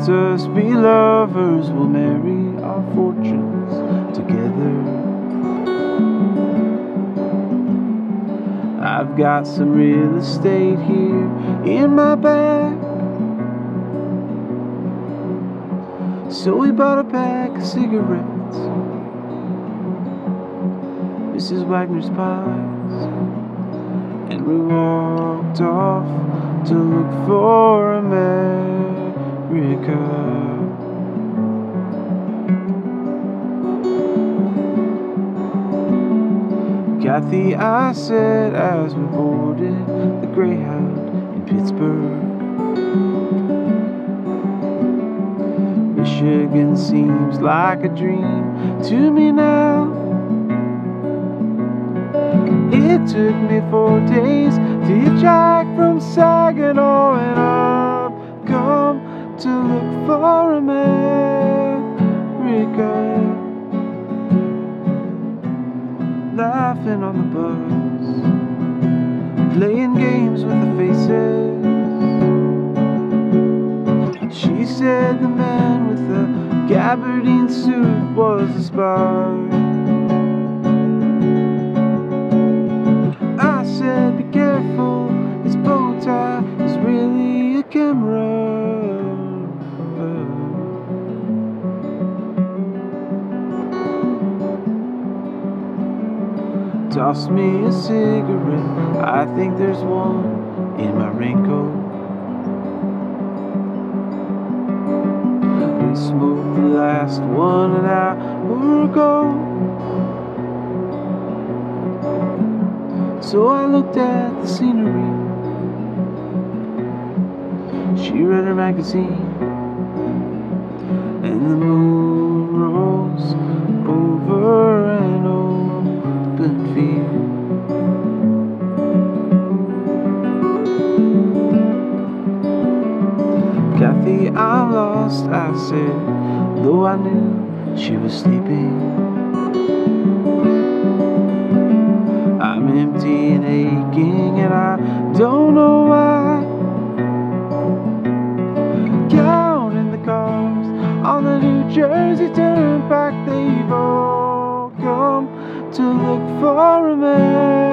Let us be lovers, we'll marry our fortunes together. I've got some real estate here in my bag, so we bought a pack of cigarettes, Mrs. Wagner's pies, and we walked off to look for America. Kathy, I said as we boarded the Greyhound in Pittsburgh, Michigan seems like a dream to me now. It took me 4 days to hitchhike from Saginaw, and I've come to look for America. Laughing on the bus, playing games with the faces. She said the man with the gabardine suit was a spy. I said, be careful, his bow tie is really a camera. Toss me a cigarette, I think there's one in my raincoat. We smoked the last one an hour ago, so I looked at the scenery. She read her magazine, and the moon rose over an open field. Kathy, I'm lost, I said, though I knew she was sleeping. I'm empty and aching, and I don't know why. Counting the cars on the New Jersey Turnpike, they've all come to look for a man.